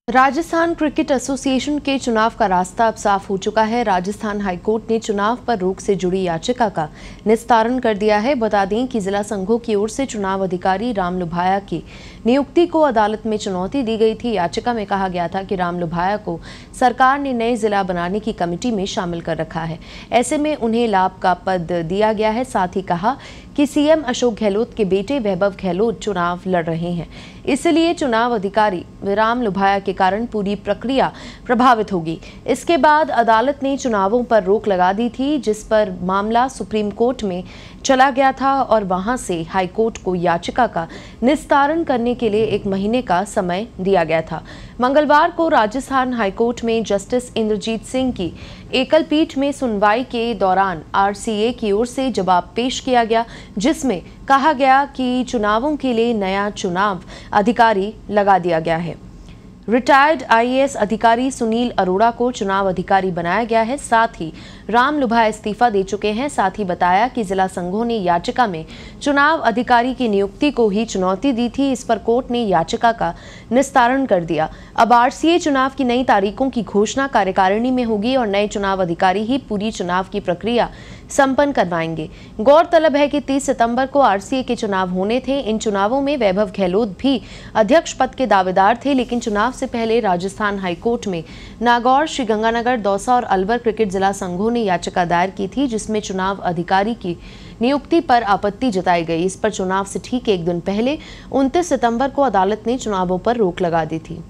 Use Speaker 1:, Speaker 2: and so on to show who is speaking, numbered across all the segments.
Speaker 1: Rajasthan cricket association के चुनाव का रास्ता अब साफ हो चुका है। राजस्थान हाईकोर्ट ने चुनाव पर रोक से जुड़ी याचिका का निस्तारण कर दिया है। बता दें कि जिला संघों की ओर से चुनाव अधिकारी राम लुभाया की नियुक्ति को अदालत में चुनौती दी गई थी। याचिका में कहा गया था कि राम लुभाया को सरकार ने नए जिला बनाने की कमेटी में शामिल कर रखा है, ऐसे में उन्हें लाभ का पद दिया गया है। साथ ही कहा कि सीएम अशोक गहलोत के बेटे वैभव गहलोत चुनाव लड़ रहे हैं, इसलिए चुनाव अधिकारी राम लुभाया के कारण पूरी प्रक्रिया प्रभावित होगी। इसके बाद अदालत ने चुनावों पर रोक लगा दी थी, जिस पर मामला सुप्रीम कोर्ट में चला गया था और वहां से हाई कोर्ट को याचिका का निस्तारण करने के लिए 1 महीने का समय दिया गया था। मंगलवार को राजस्थान हाईकोर्ट में जस्टिस इंद्रजीत सिंह की एकल पीठ में सुनवाई के दौरान आरसीए की ओर से जवाब पेश किया गया, जिसमें कहा गया कि चुनावों के लिए नया चुनाव अधिकारी लगा दिया गया है। रिटायर्ड आईएएस अधिकारी सुनील अरोड़ा को चुनाव अधिकारी बनाया गया है। साथ ही राम लुभाया इस्तीफा दे चुके हैं। साथ ही बताया कि जिला संघों ने याचिका में चुनाव अधिकारी की नियुक्ति को ही चुनौती दी थी। इस पर कोर्ट ने याचिका का निस्तारण कर दिया। अब आरसीए चुनाव की नई तारीखों की घोषणा कार्यकारिणी में होगी और नए चुनाव अधिकारी ही पूरी चुनाव की प्रक्रिया संपन्न करवाएंगे। गौरतलब है कि 30 सितंबर को आरसीए के चुनाव होने थे। इन चुनावों में वैभव गहलोत भी अध्यक्ष पद के दावेदार थे, लेकिन चुनाव से पहले राजस्थान हाईकोर्ट में नागौर, श्रीगंगानगर, दौसा और अलवर क्रिकेट जिला संघों ने याचिका दायर की थी, जिसमें चुनाव अधिकारी की नियुक्ति पर आपत्ति जताई गई। इस पर चुनाव से ठीक 1 दिन पहले 29 सितंबर को अदालत ने चुनावों पर रोक लगा दी थी।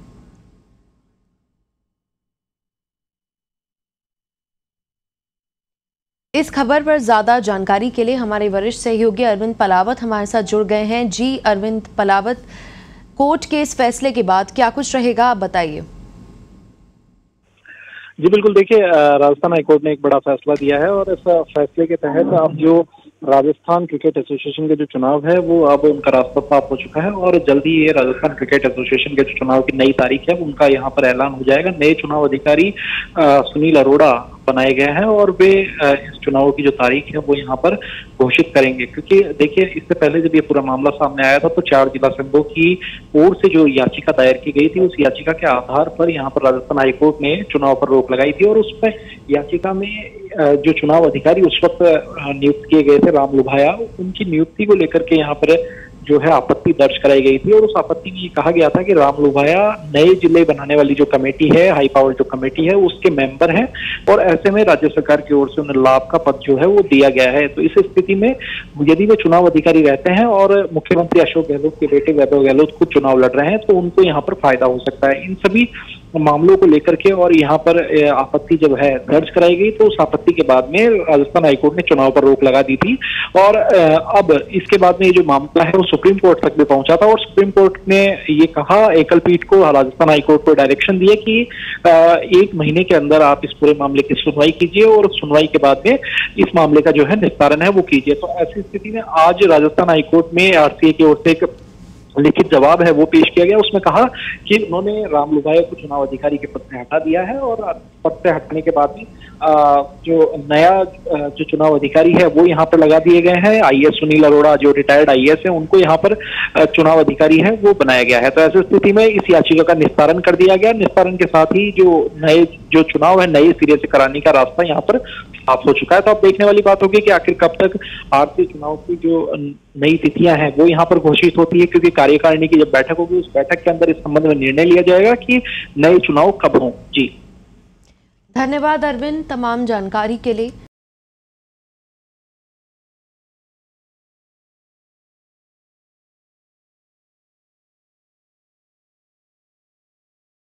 Speaker 1: इस खबर पर ज्यादा जानकारी के लिए हमारे वरिष्ठ सहयोगी अरविंद पलावत हमारे साथ जुड़ गए हैं। जी अरविंद पलावत, कोर्ट के इस फैसले के बाद क्या कुछ रहेगा, आप बताइए।
Speaker 2: जी बिल्कुल, देखिए राजस्थान हाईकोर्ट ने एक बड़ा फैसला दिया है और इस फैसले के तहत अब जो राजस्थान क्रिकेट एसोसिएशन के जो चुनाव है वो अब उनका रास्ता साफ हो चुका है और जल्दी ये राजस्थान क्रिकेट एसोसिएशन के जो चुनाव की नई तारीख है उनका यहाँ पर ऐलान हो जाएगा। नए चुनाव अधिकारी सुनील अरोड़ा बनाए गए हैं और वे इस चुनाव की जो तारीख है वो यहाँ पर घोषित करेंगे, क्योंकि देखिए इससे पहले जब ये पूरा मामला सामने आया था तो 4 जिला संघों की ओर से जो याचिका दायर की गई थी उस याचिका के आधार पर यहाँ पर राजस्थान हाईकोर्ट ने चुनाव पर रोक लगाई थी और उस पर याचिका में जो चुनाव अधिकारी उस वक्त नियुक्त किए गए थे राम लुभाया, उनकी नियुक्ति को लेकर के यहाँ पर जो है आपत्ति दर्ज कराई गई थी और उस आपत्ति में ये कहा गया था कि राम लुभाया नए जिले बनाने वाली जो कमेटी है, हाई पावर जो कमेटी है, उसके मेंबर हैं और ऐसे में राज्य सरकार की ओर से उन्हें लाभ का पद जो है वो दिया गया है। तो इस स्थिति में यदि वे चुनाव अधिकारी रहते हैं और मुख्यमंत्री अशोक गहलोत के बेटे वैभव गहलोत खुद चुनाव लड़ रहे हैं तो उनको यहाँ पर फायदा हो सकता है। इन सभी मामलों को लेकर के और यहाँ पर आपत्ति जब है दर्ज कराई गई तो उस आपत्ति के बाद में राजस्थान हाईकोर्ट ने चुनाव पर रोक लगा दी थी और अब इसके बाद में ये जो मामला है वो सुप्रीम कोर्ट तक भी पहुंचा था और सुप्रीम कोर्ट ने ये कहा, एकल पीठ को, राजस्थान हाईकोर्ट को डायरेक्शन दिए कि 1 महीने के अंदर आप इस पूरे मामले की सुनवाई कीजिए और सुनवाई के बाद में इस मामले का जो है निस्तारण है वो कीजिए। तो ऐसी स्थिति में आज राजस्थान हाईकोर्ट में आरसीए की ओर से एक लिखित जवाब है वो पेश किया गया। उसमें कहा कि उन्होंने राम लुभाया को चुनाव अधिकारी के पद से हटा दिया है और पद से हटने के बाद में जो नया जो चुनाव अधिकारी है वो यहाँ पर लगा दिए गए हैं। आईएएस सुनील अरोड़ा जो रिटायर्ड आईएएस है उनको यहाँ पर चुनाव अधिकारी है वो बनाया गया है। तो ऐसी स्थिति में इस याचिका का निस्तारण कर दिया गया। निस्तारण के साथ ही जो चुनाव है नए सिरे से कराने का रास्ता यहाँ पर साफ हो चुका है। तो अब देखने वाली बात होगी कि आखिर कब तक आरसीए चुनाव की जो नई तिथियां हैं वो यहाँ पर घोषित होती है, क्योंकि कार्यकारिणी की जब बैठक होगी उस बैठक के अंदर इस संबंध में निर्णय लिया जाएगा कि नए चुनाव कब हों। जी
Speaker 1: धन्यवाद अरविंद तमाम जानकारी के लिए।